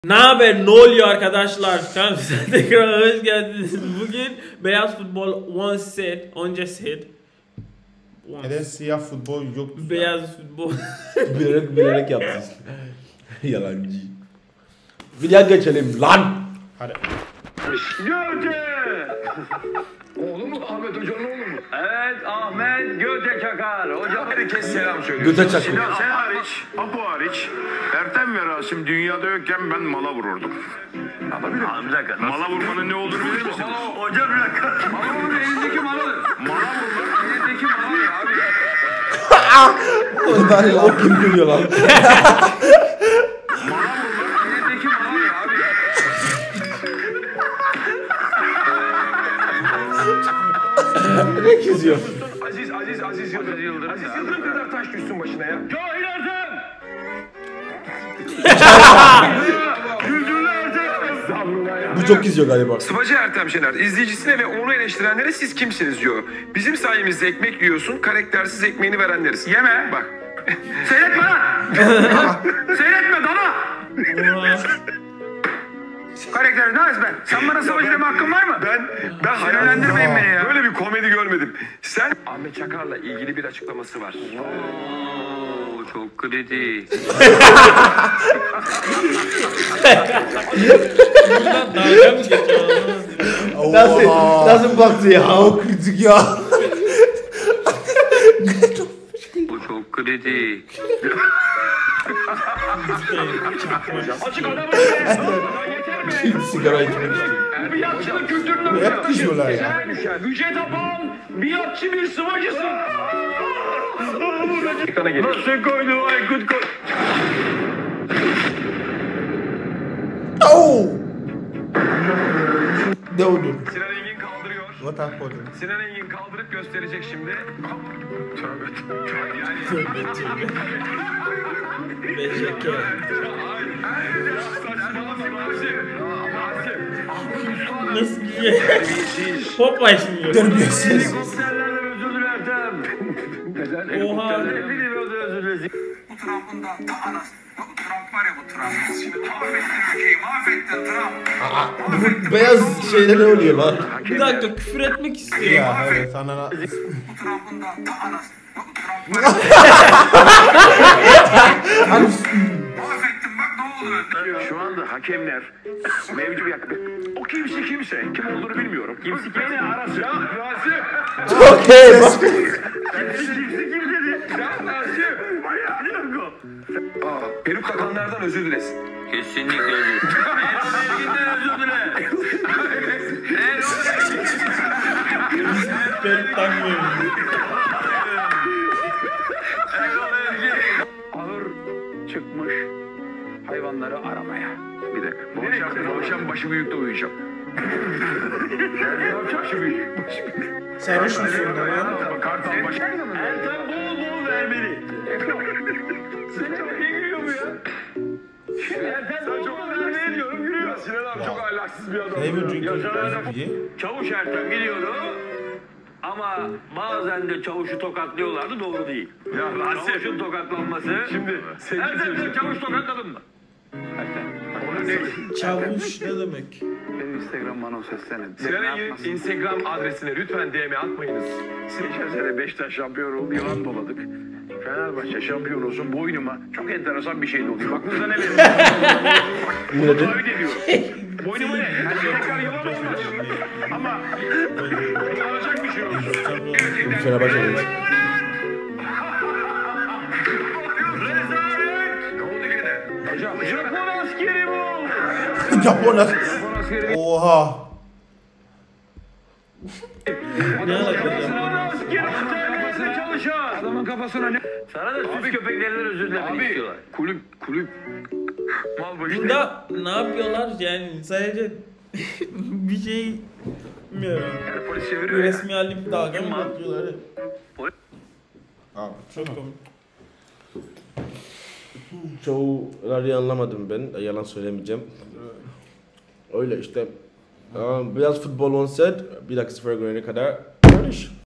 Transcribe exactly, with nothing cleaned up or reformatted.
Ne haber? Ne oluyor arkadaşlar? Kan size tekrar hoş geldiniz. Bugün beyaz futbol one set, önce set. Neden siyah futbol yok? Beyaz futbol. bilerek bilerek yaptın. Yalancı. Videoya geçelim lan. Hadi. Göte! Oğlum mu? Ahmet Hoca'nın oğlu mu? Evet, Ahmet Göte Çakar. Hocam herkes selam söylüyor. Göte Çakar. Sinan, sen hariç, Apo hariç, Ertem ve Rasim dünyada yokken ben mala vururdum. Alabilir miyim? Bir dakika. Mala vurmanın ne olduğunu bilir misiniz? Hocam bir dakika. Mala vurmanın elindeki maladır. Mala vurmanın elindeki maladır abi. O kim gülüyor lan? Ne kızıyor? Aziz, Aziz, Aziz Yıldırım. Aziz Yıldırım kadar taş düşsün başına ya. Cahil Ertem! Güldürlü Ertem! Bu çok kızıyor galiba. Sıvacı Ertem Şener, izleyicisine ve onu eleştirenlere siz kimsiniz diyor. Bizim sayemizde ekmek yiyorsun, karaktersiz ekmeğini verenleriz. Yeme! Bak. Seyretme lan! Seyretme dana! Karakter ne ezber? Sen bana savaş deme hakkın var mı? Ben, ben Sinirlendirmeyin beni ya. Böyle bir komedi görmedim. Sen... Ahmet Çakar'la ilgili bir açıklaması var. Oo, çok kritik. Dalga mı geçiyor? Nasıl, nasıl baktı ya? O kritik ya. Bu çok kritik. Açık adamı yeter mi? Sigara içmek istiyor. Biatçılık kültürünü Hep kızıyorlar ya. Yüce tapan, biatçı bir sıvacısın. Ekrana geliyor. Nasıl koydu Aykut koy? Oh! Ne oldu? Sinan Engin kaldırıyor. What happened? Sinan Engin kaldırıp gösterecek şimdi. Tövbe Beşeke. Nasıl diye? Popeye şimdi. Terbiyesiz. Helikopterlerden özür dilerdim. Neden? Oha. Helikopterlerden özür dilerim. Bu Trump'ın da ta anas. Bu Trump var ya bu Trump. Şimdi mahvettin ülkeyi, mahvettin Trump. Bu beyaz şeyler ne oluyor lan? Bir dakika küfür etmek istiyor. Ya evet anana. Bu Trump'ın da ta anas. Bu Trump var ya. Mahvettin bak ne oldu? Şu anda hakemler mevcut yakın. O kimse kimse. Kim olduğunu bilmiyorum. Kimse kimse. Beni arasın. Ya Rasim. Okey. Kimse kim dedi? Ya Rasim. Bayağı bir dakika. Aa, peruk takanlardan özür dilesin. Kesinlikle özür. Erdoğan'dan özür dile. Ben tanımıyorum. Ağır çıkmış hayvanları aramaya. Bir dakika. Bu akşam, bu akşam başı büyükte uyuyacağım. Başı büyük. Başı büyük. Sarhoş musun da lan? Kartal başı. Ertem bol bol vermeli. Sen çok iyi gülüyor bu ya. Ertem bol bol vermeli diyorum gülüyor. Sinan abi çok ahlaksız bir adam. Ne bu Ya çünkü? sana öyle Çavuş Ertem gidiyordu. Ama bazen de çavuşu tokatlıyorlardı, doğru değil. Ya Rasim. Çavuşun tokatlanması. Şimdi sevgili Ertem sen seyirciler. çavuş tokatladın mı? Ertem. Çavuş ne demek? Benim Instagram bana seslenin. Sinan Engin'in Instagram adresine lütfen D M atmayınız. Geçen sene Beşiktaş şampiyon oldu, yılan doladık. Fenerbahçe şampiyon olsun, boynuma çok enteresan bir şey doluyor. Bak burada ne veriyor? Yine de. Taahhüt ediyorum. Boynuma ne? Yani tekrar yılan olmaz. Ama kullanacak bir şey olsun. Bu sene başlamış. Rezalet! Ne oldu gene? Hocam, Japon askeri bu! Japonlar. Japon askeri. Oha. Ne alaka? Japon askeri kafasına çalışan. Adamın kafasına ne? Sana da süs köpeklerinden özür dilemek istiyorlar. Kulüp, kulüp. Mal başı. Burada ne yapıyorlar yani sadece bir şey bilmiyorum. Yani polis çeviriyor ya. Resmi halde bir dalga mı geçiyorlar? Abi Çok komik. Çoğuları anlamadım ben. Yalan söylemeyeceğim. Öyle işte. Aa, beyaz futbol on set. Bir dakika sıfıra görene kadar. Barış.